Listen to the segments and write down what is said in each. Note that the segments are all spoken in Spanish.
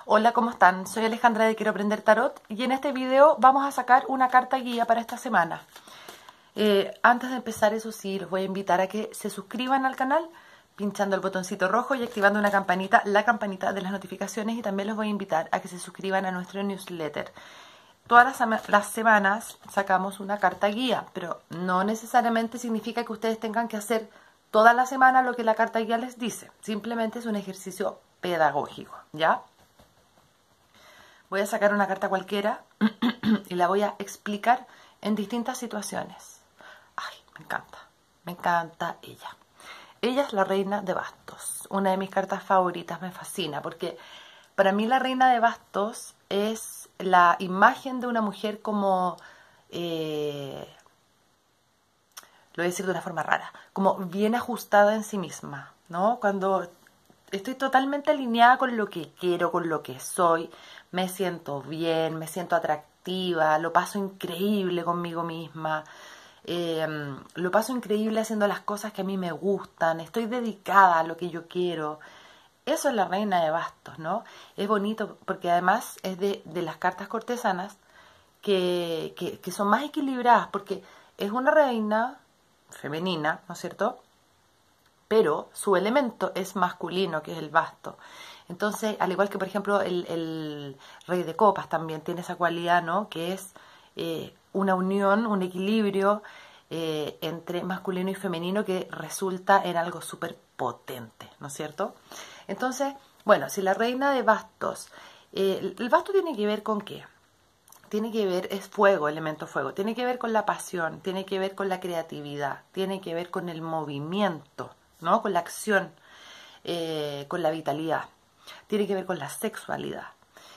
Hola, ¿cómo están? Soy Alejandra de Quiero Aprender Tarot y en este video vamos a sacar una carta guía para esta semana. Antes de empezar, eso sí, los voy a invitar a que se suscriban al canal pinchando el botoncito rojo y activando la campanita de las notificaciones, y también los voy a invitar a que se suscriban a nuestro newsletter. Todas las semanas sacamos una carta guía, pero no necesariamente significa que ustedes tengan que hacer toda la semana lo que la carta guía les dice. Simplemente es un ejercicio pedagógico, ¿ya? Voy a sacar una carta cualquiera y la voy a explicar en distintas situaciones. Ay, me encanta ella. Ella es la reina de bastos, una de mis cartas favoritas, me fascina, porque para mí la reina de bastos es la imagen de una mujer como, lo voy a decir de una forma rara, como bien ajustada en sí misma, ¿no? Cuando estoy totalmente alineada con lo que quiero, con lo que soy, me siento bien, me siento atractiva, lo paso increíble conmigo misma, lo paso increíble haciendo las cosas que a mí me gustan, estoy dedicada a lo que yo quiero. Eso es la reina de bastos, ¿no? Es bonito porque además es de las cartas cortesanas que son más equilibradas, porque es una reina femenina, ¿no es cierto? Pero su elemento es masculino, que es el basto. Entonces, al igual que, por ejemplo, el rey de copas también tiene esa cualidad, ¿no? Que es una unión, un equilibrio entre masculino y femenino que resulta en algo súper potente, ¿no es cierto? Entonces, bueno, si la reina de bastos, el basto tiene que ver con ¿qué? Tiene que ver, es fuego, elemento fuego, tiene que ver con la pasión, tiene que ver con la creatividad, tiene que ver con el movimiento, ¿no? Con la acción, con la vitalidad, tiene que ver con la sexualidad.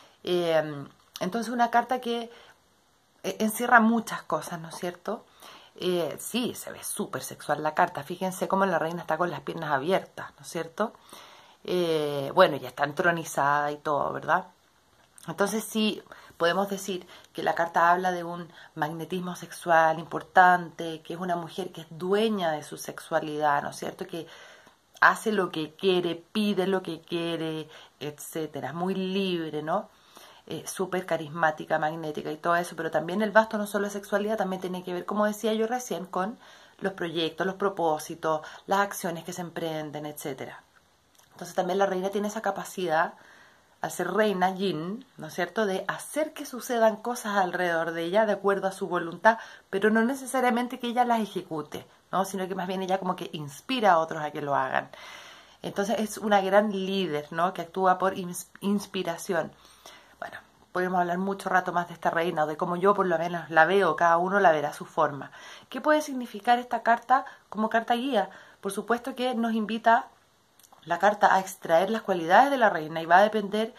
Entonces una carta que encierra muchas cosas, ¿no es cierto? Sí, se ve súper sexual la carta, fíjense cómo la reina está con las piernas abiertas, ¿no es cierto? Bueno, ya está entronizada y todo, ¿verdad? Entonces sí, podemos decir que la carta habla de un magnetismo sexual importante, que es una mujer que es dueña de su sexualidad, ¿no es cierto? Que hace lo que quiere, pide lo que quiere, etcétera. Muy libre, ¿no? Súper carismática, magnética y todo eso, pero también el basto no solo es sexualidad, también tiene que ver, como decía yo recién, con los proyectos, los propósitos, las acciones que se emprenden, etcétera. Entonces también la reina tiene esa capacidad, al ser reina yin, ¿no es cierto?, de hacer que sucedan cosas alrededor de ella de acuerdo a su voluntad, pero no necesariamente que ella las ejecute, ¿no?, sino que más bien ella como que inspira a otros a que lo hagan. Entonces es una gran líder, ¿no?, que actúa por inspiración. Bueno, podemos hablar mucho rato más de esta reina, o de cómo yo por lo menos la veo, cada uno la verá a su forma. ¿Qué puede significar esta carta como carta guía? Por supuesto que nos invita la carta a extraer las cualidades de la reina, y va a depender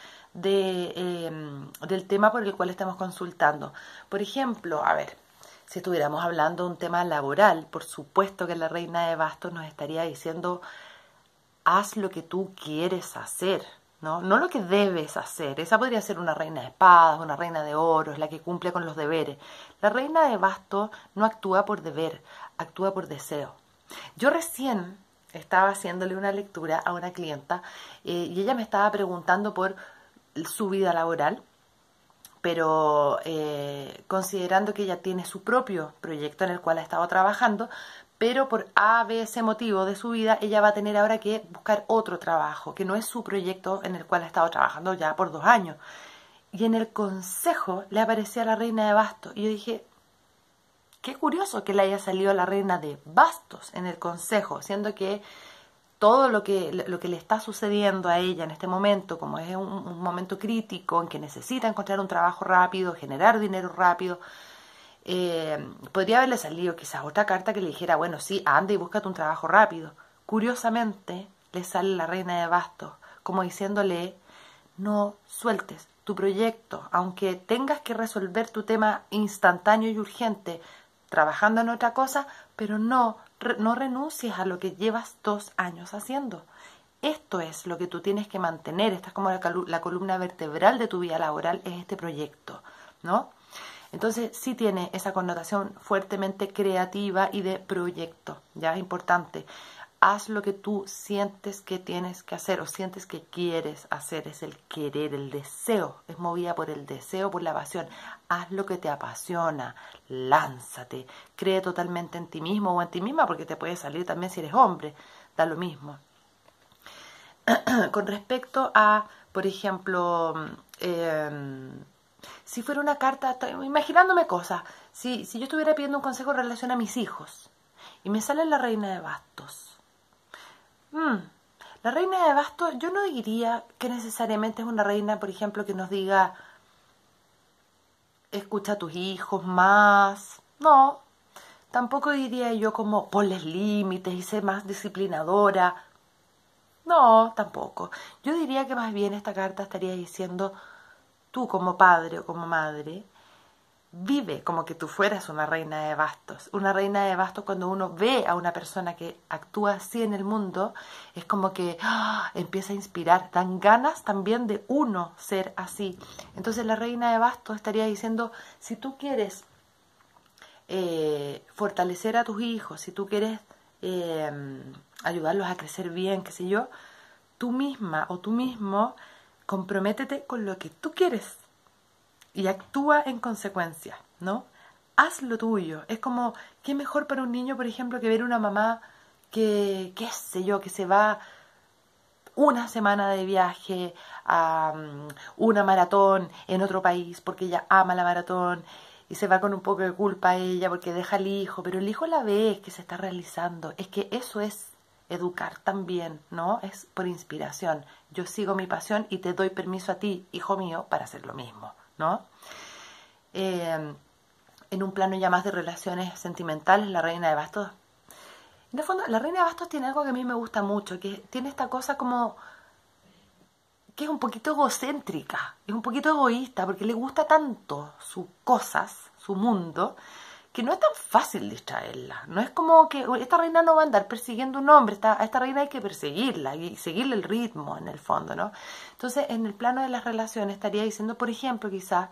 del tema por el cual estemos consultando. Por ejemplo, a ver, si estuviéramos hablando de un tema laboral, por supuesto que la reina de bastos nos estaría diciendo: haz lo que tú quieres hacer, ¿no? No lo que debes hacer. Esa podría ser una reina de espadas, una reina de oros, la que cumple con los deberes. La reina de bastos no actúa por deber, actúa por deseo. Yo recién estaba haciéndole una lectura a una clienta y ella me estaba preguntando por su vida laboral, pero considerando que ella tiene su propio proyecto en el cual ha estado trabajando, pero por A, B, C motivo de su vida, ella va a tener ahora que buscar otro trabajo, que no es su proyecto en el cual ha estado trabajando ya por 2 años. Y en el consejo le aparecía la reina de bastos, y yo dije: qué curioso que le haya salido la reina de bastos en el consejo, siendo que todo lo que le está sucediendo a ella en este momento, como es un momento crítico en que necesita encontrar un trabajo rápido, generar dinero rápido, podría haberle salido quizás otra carta que le dijera: bueno, sí, anda y búscate un trabajo rápido. Curiosamente, le sale la reina de bastos, como diciéndole: no sueltes tu proyecto, aunque tengas que resolver tu tema instantáneo y urgente trabajando en otra cosa, pero no renuncies a lo que llevas 2 años haciendo. Esto es lo que tú tienes que mantener. Esta es como la columna vertebral de tu vida laboral, es este proyecto, ¿no? Entonces sí tiene esa connotación fuertemente creativa y de proyecto, ya es importante. haz lo que tú sientes que tienes que hacer o sientes que quieres hacer. Es el querer, el deseo. Es movida por el deseo, por la pasión. Haz lo que te apasiona. Lánzate. Cree totalmente en ti mismo o en ti misma, porque te puede salir también si eres hombre. Da lo mismo. Con respecto a, por ejemplo, si fuera una carta, estoy imaginándome cosas. Si yo estuviera pidiendo un consejo en relación a mis hijos y me sale la reina de bastos. La reina de bastos, yo no diría que necesariamente es una reina, por ejemplo, que nos diga, escucha a tus hijos más. No, tampoco diría yo como ponles límites y sé más disciplinadora. No, tampoco. Yo diría que más bien esta carta estaría diciendo, tú como padre o como madre, vive como que tú fueras una reina de bastos. Una reina de bastos, cuando uno ve a una persona que actúa así en el mundo, es como que empieza a inspirar, dan ganas también de uno ser así. Entonces la reina de bastos estaría diciendo, si tú quieres fortalecer a tus hijos, si tú quieres ayudarlos a crecer bien, qué sé yo, tú misma o tú mismo comprométete con lo que tú quieres y actúa en consecuencia, ¿no? Haz lo tuyo. Es como, ¿qué mejor para un niño, por ejemplo, que ver una mamá que, qué sé yo, que se va una semana de viaje a una maratón en otro país porque ella ama la maratón y se va con un poco de culpa a ella porque deja al hijo, pero el hijo la ve que se está realizando. Es que eso es educar también, ¿no? Es por inspiración. Yo sigo mi pasión y te doy permiso a ti, hijo mío, para hacer lo mismo, ¿no? En un plano ya más de relaciones sentimentales, la reina de bastos. En el fondo, la reina de bastos tiene algo que a mí me gusta mucho, que tiene esta cosa como que es un poquito egocéntrica, es un poquito egoísta, porque le gusta tanto sus cosas, su mundo, que no es tan fácil distraerla. No es como que esta reina no va a andar persiguiendo un hombre, a esta reina hay que perseguirla y seguirle el ritmo en el fondo, ¿no? Entonces, en el plano de las relaciones estaría diciendo, por ejemplo, quizás,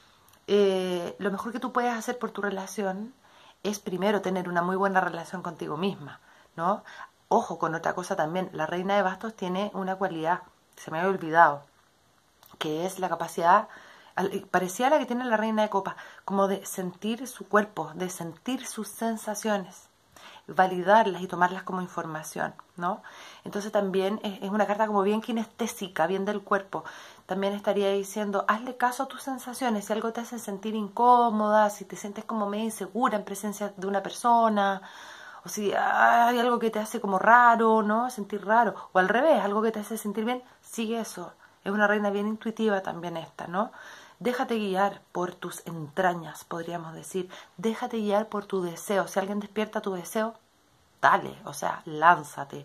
lo mejor que tú puedes hacer por tu relación es primero tener una muy buena relación contigo misma, ¿no? Ojo con otra cosa también, la reina de bastos tiene una cualidad, se me había olvidado, que es la capacidad, parecía la que tiene la reina de copas, como de sentir su cuerpo, de sentir sus sensaciones, validarlas y tomarlas como información, ¿no? Entonces también es una carta como bien kinestésica, bien del cuerpo. También estaría diciendo, hazle caso a tus sensaciones, si algo te hace sentir incómoda, si te sientes como medio insegura en presencia de una persona, o si hay algo que te hace como raro, ¿no? Sentir raro, o al revés, algo que te hace sentir bien, sigue eso. Es una reina bien intuitiva también esta, ¿no? Déjate guiar por tus entrañas, podríamos decir. Déjate guiar por tu deseo. Si alguien despierta tu deseo, dale, o sea, lánzate.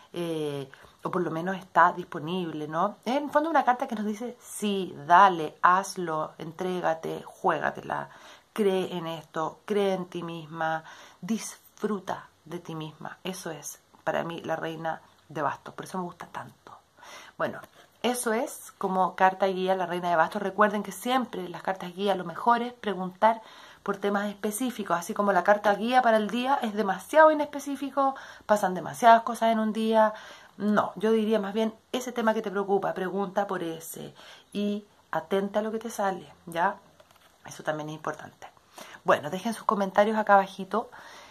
O por lo menos está disponible, ¿no? En el fondo una carta que nos dice, sí, dale, hazlo, entrégate, juégatela, cree en esto, cree en ti misma, disfruta de ti misma. Eso es, para mí, la reina de bastos. Por eso me gusta tanto. Bueno, eso es como carta guía la reina de bastos. Recuerden que siempre las cartas guía lo mejor es preguntar por temas específicos, así como la carta guía para el día es demasiado inespecífico, pasan demasiadas cosas en un día. No, yo diría más bien ese tema que te preocupa, pregunta por ese y atenta a lo que te sale, ¿ya? Eso también es importante. Bueno, dejen sus comentarios acá abajito.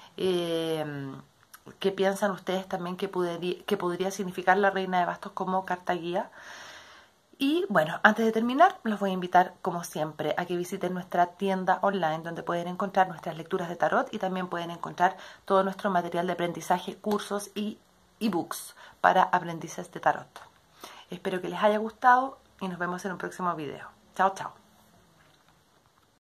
¿Qué piensan ustedes también que podría significar la reina de bastos como carta guía? Y bueno, antes de terminar, los voy a invitar, como siempre, a que visiten nuestra tienda online donde pueden encontrar nuestras lecturas de tarot y también pueden encontrar todo nuestro material de aprendizaje, cursos y ebooks para aprendices de tarot. Espero que les haya gustado y nos vemos en un próximo video. Chao, chao.